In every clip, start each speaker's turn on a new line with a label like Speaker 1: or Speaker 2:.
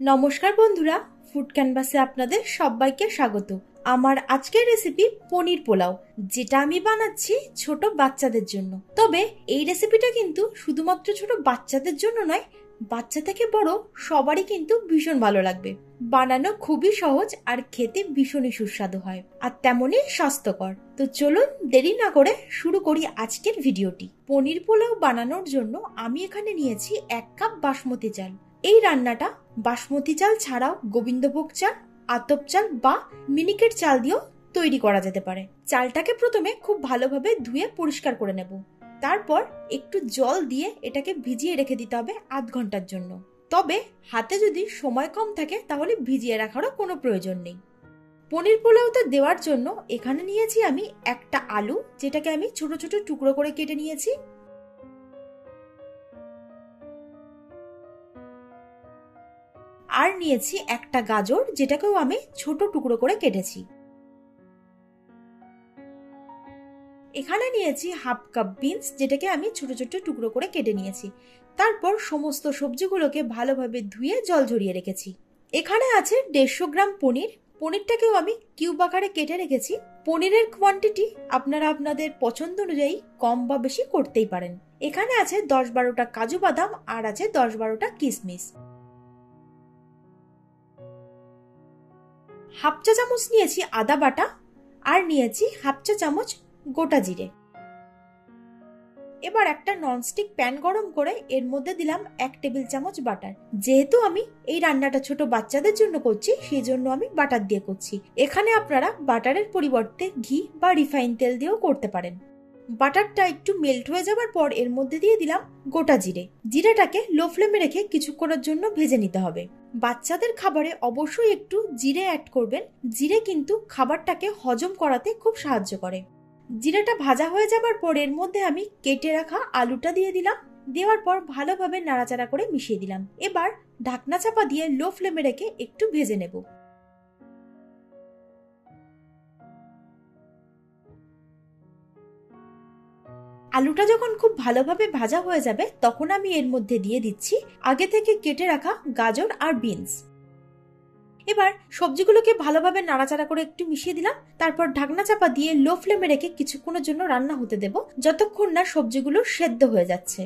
Speaker 1: নমস্কার বন্ধুরা, ফুড ক্যানভাসে আপনাদের সবাইকে স্বাগত। আমার আজকের রেসিপি পনির পোলাও, যেটা আমি বানাচ্ছি ছোট বাচ্চাদের জন্য। তবে এই রেসিপিটা কিন্তু শুধুমাত্র ছোট বাচ্চাদের জন্য নয়, বাচ্চা থেকে বড় সবারই কিন্তু ভীষণ ভালো লাগবে। বানানো খুবই সহজ আর খেতে ভীষণই সুস্বাদু হয়, আর তেমনই স্বাস্থ্যকর। তো চলুন দেরি না করে শুরু করি আজকের ভিডিওটি। পনির পোলাও বানানোর জন্য আমি এখানে নিয়েছি 1 কাপ বাসমতি চাল। এই রান্নাটা বাসমতি চাল ছাড়াও গোবিন্দভোগ চাল, আতপ চাল বা মিনিকেট চাল দিয়েও তৈরি করা যেতে পারে। চালটাকে প্রথমে খুব ভালোভাবে ধুয়ে পরিষ্কার করে নেব। তারপর একটু জল দিয়ে এটাকে ভিজিয়ে রেখে দিতে হবে আধ ঘন্টার জন্য। তবে হাতে যদি সময় কম থাকে তাহলে ভিজিয়ে রাখারও কোনো প্রয়োজন নেই। পনির পোলাওতে দেওয়ার জন্য এখানে নিয়েছি আমি একটা আলু, যেটাকে আমি ছোট ছোট টুকরো করে কেটে নিয়েছি। আর নিয়েছি একটা গাজর, যেটাকেও আমি ছোট টুকরো করে কেটেছি। এখানে নিয়েছি হাফ কাপ বিনস, যেটাকে আমি ছোট ছোট টুকরো করে কেটে নিয়েছি। তারপর সমস্ত সবজিগুলোকে ভালোভাবে ধুয়ে জল ঝরিয়ে রেখেছি। এখানে আছে 150 গ্রাম পনির। পনিরটাকেও আমি কিউব আকারে কেটে রেখেছি। পনিরের কোয়ান্টিটি আপনারা আপনাদের পছন্দ অনুযায়ী কম বা বেশি করতেই পারেন। এখানে আছে 10-12টা কাজু বাদাম আর আছে 10-12টা কিশমিশ। হাফ চা চামচ নিয়েছি আদা বাটা, আর নিয়েছি হাফ চা চামচ গোটা জিরে। এবার একটা ননস্টিক প্যান গরম করে এর মধ্যে দিলাম 1 টেবিল চামচ বাটার। যেহেতু আমি এই রান্নাটা ছোট বাচ্চাদের জন্য করছি, সেই জন্য আমি বাটার দিয়ে করছি। এখানে আপনারা বাটারের পরিবর্তে ঘি বা রিফাইন তেল দিয়েও করতে পারেন। বাটারটা একটু মেল্ট হয়ে যাবার পর এর মধ্যে দিয়ে দিলাম গোটা জিরে। জিরেটাকে লো ফ্লেমে রেখে কিছুক্ষণের জন্য ভেজে নিতে হবে। বাচ্চাদের খাবারে অবশ্যই একটু জিরে অ্যাড করবেন। জিরে কিন্তু খাবারটাকে হজম করাতে খুব সাহায্য করে। জিরাটা ভাজা হয়ে যাবার পর এর মধ্যে আমি কেটে রাখা আলুটা দিয়ে দিলাম। দেওয়ার পর ভালোভাবে নাড়াচাড়া করে মিশিয়ে দিলাম। এবার ঢাকনা চাপা দিয়ে লো ফ্লেমে রেখে একটু ভেজে নেব। আলুটা যখন খুব ভালোভাবে ভাজা হয়ে যাবে তখন আমি এর মধ্যে দিয়ে দিচ্ছি আগে থেকে কেটে রাখা গাজর আর বিনস। এবার সবজিগুলোকে ভালোভাবে নাড়াচাড়া করে একটু মিশিয়ে দিলাম। তারপর ঢাকনা চাপা দিয়ে লো ফ্লেমে রেখে কিছুক্ষণের জন্য রান্না হতে দেব, যতক্ষণ না সবজিগুলো সেদ্ধ হয়ে যাচ্ছে।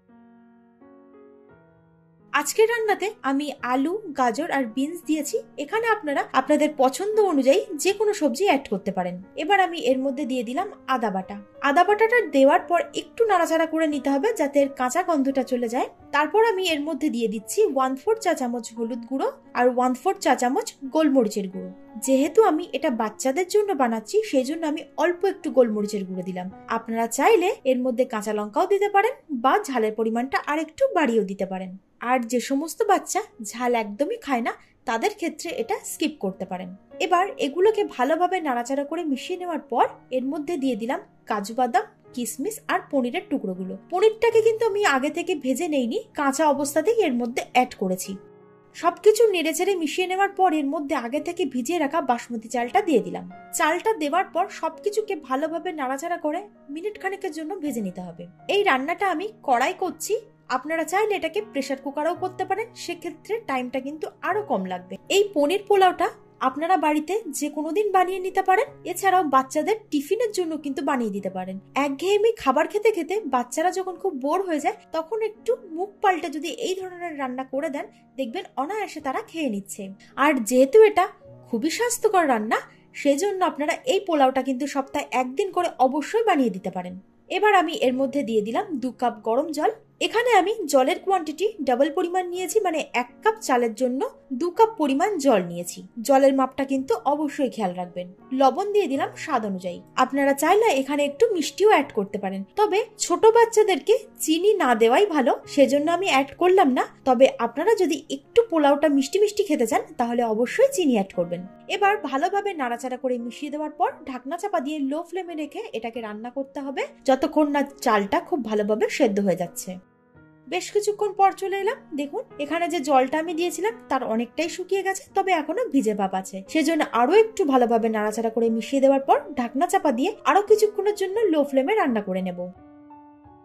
Speaker 1: আজকের রান্নাতে আমি আলু, গাজর আর বিনস দিয়েছি। এখানে আপনারা আপনাদের পছন্দ অনুযায়ী যে কোনো সবজি অ্যাড করতে পারেন। এবার আমি এর মধ্যে দিয়ে দিলাম আদা বাটা। আদা বাটাটা দেওয়ার পর একটু নাড়াচাড়া করে নিতে হবে যাতে এর কাঁচা গন্ধটা চলে যায়। তারপর আমি এর মধ্যে দিয়ে দিচ্ছি 1/4 চা চামচ হলুদ গুঁড়ো আর 1/4 চা চামচ গোলমরিচের গুঁড়ো। যেহেতু আমি এটা বাচ্চাদের জন্য বানাচ্ছি, সেই জন্য আমি অল্প একটু গোলমরিচের গুঁড়ো দিলাম। আপনারা চাইলে এর মধ্যে কাঁচা লঙ্কাও দিতে পারেন বা ঝালের পরিমাণটা আর একটু বাড়িয়েও দিতে পারেন। আর যে সমস্ত বাচ্চা ঝাল একদমই খায় না, তাদের ক্ষেত্রে এটা স্কিপ করতে পারেন। এবার এগুলোকে ভালোভাবে নাড়াচাড়া করে মিশিয়ে নেওয়ার পর এর মধ্যে দিয়ে দিলাম কাজু বাদাম, কিশমিশ আর পনিরের টুকরোগুলো। পনিরটাকে কিন্তু আমি আগে থেকে ভেজে নেইনি, কাঁচা অবস্থাতেই এর মধ্যে অ্যাড করেছি। সবকিছু নেড়েচেড়ে মিশিয়ে নেওয়ার পর এর মধ্যে আগে থেকে ভিজিয়ে রাখা বাসমতি চালটা দিয়ে দিলাম। চালটা দেওয়ার পর সবকিছুকে ভালোভাবে নাড়াচাড়া করে মিনিট খানেকের জন্য ভেজে নিতে হবে। এই রান্নাটা আমি কড়াই করছি, আপনারা চাইলে এটাকে প্রেসার কুকারেও করতে পারেন, সেক্ষেত্রে টাইমটা কিন্তু আরো কম লাগবে। এই পনির পোলাওটা আপনারা বাড়িতে যে কোনো দিন বানিয়ে নিতে পারেন। এছাড়াও বাচ্চাদের টিফিনের জন্য কিন্তু বানিয়ে দিতে পারেন। একঘেয়েমি খাবার খেতে খেতে বাচ্চারা যখন খুব বোর হয়ে যায়, তখন একটু মুখ পাল্টে যদি এই ধরনের রান্না করে দেন, দেখবেন অনায়াসে তারা খেয়ে নিচ্ছে। আর যেহেতু এটা খুবই স্বাস্থ্যকর রান্না, সেজন্য আপনারা এই পোলাওটা কিন্তু সপ্তাহে 1 দিন করে অবশ্যই বানিয়ে দিতে পারেন। এবার আমি এর মধ্যে দিয়ে দিলাম 2 কাপ গরম জল। এখানে আমি জলের কোয়ান্টিটি ডাবল পরিমাণ নিয়েছি, মানে 1 কাপ চালের জন্য 2 কাপ পরিমাণ জল নিয়েছি। জলের মাপটা কিন্তু অবশ্যই খেয়াল রাখবেন। লবণ দিয়ে দিলাম স্বাদ অনুযায়ী। আপনারা চাইলে এখানে একটু মিষ্টিও অ্যাড করতে পারেন, তবে ছোট বাচ্চাদেরকে চিনি না দেওয়াই ভালো, সেজন্য আমি অ্যাড করলাম না। তবে আপনারা যদি একটু পোলাওটা মিষ্টি মিষ্টি খেতে চান তাহলে অবশ্যই চিনি অ্যাড করবেন। এবার ভালোভাবে নাড়াচাড়া করে মিশিয়ে দেওয়ার পর ঢাকনা চাপা দিয়ে লো ফ্লেমে রেখে এটাকে রান্না করতে হবে যতক্ষণ না চালটা খুব ভালোভাবে সেদ্ধ হয়ে যাচ্ছে। বেশ কিছুক্ষণ পর চলে এলাম। দেখুন এখানে যে জলটা আমি দিয়েছিলাম তার অনেকটাই শুকিয়ে গেছে, তবে এখনো ভিজে ভাব আছে। সেজন্য আরো একটু ভালোভাবে নাড়াচাড়া করে মিশিয়ে দেওয়ার পর ঢাকনা চাপা দিয়ে আরো কিছুক্ষণের জন্য লো ফ্লেমে রান্না করে নেব।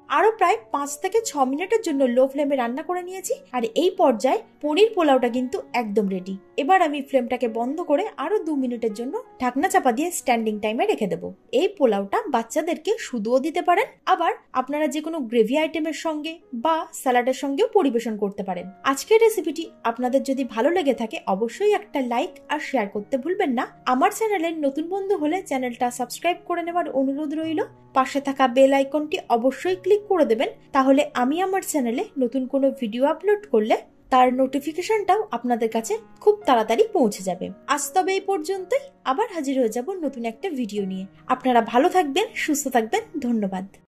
Speaker 1: আরো প্রায় 5 থেকে 6 মিনিটের জন্য লো ফ্লেমে রান্না করে নিয়েছি। আর এই পর্যায়ে পনির পোলাওটা কিন্তু একদম রেডি। এবার আমি ফ্লেমটাকে বন্ধ করে আরো 2 মিনিটের জন্য ঢাকনা চাপা দিয়ে স্ট্যান্ডিং টাইমে রেখে দেবো। এই পোলাওটা বাচ্চাদেরকে শুধুও দিতে পারেন, আবার আপনারা যে কোনো গ্রেভি আইটেমের সঙ্গে বা স্যালাডের সঙ্গেও পরিবেশন করতে পারেন। আজকের রেসিপিটি আপনাদের যদি ভালো লেগে থাকে অবশ্যই একটা লাইক আর শেয়ার করতে ভুলবেন না। আমার চ্যানেলের নতুন বন্ধু হলে চ্যানেলটা সাবস্ক্রাইব করে নেওয়ার অনুরোধ রইল। পাশে থাকা বেল আইকনটি অবশ্যই ক্লিক করে দেবেন, তাহলে আমি আমার চ্যানেলে নতুন কোনো ভিডিও আপলোড করলে তার নোটিফিকেশনটাও আপনাদের কাছে খুব তাড়াতাড়ি পৌঁছে যাবে। আজ তবে এই পর্যন্তই, আবার হাজির হয়ে যাব নতুন একটা ভিডিও নিয়ে। আপনারা ভালো থাকবেন, সুস্থ থাকবেন, ধন্যবাদ।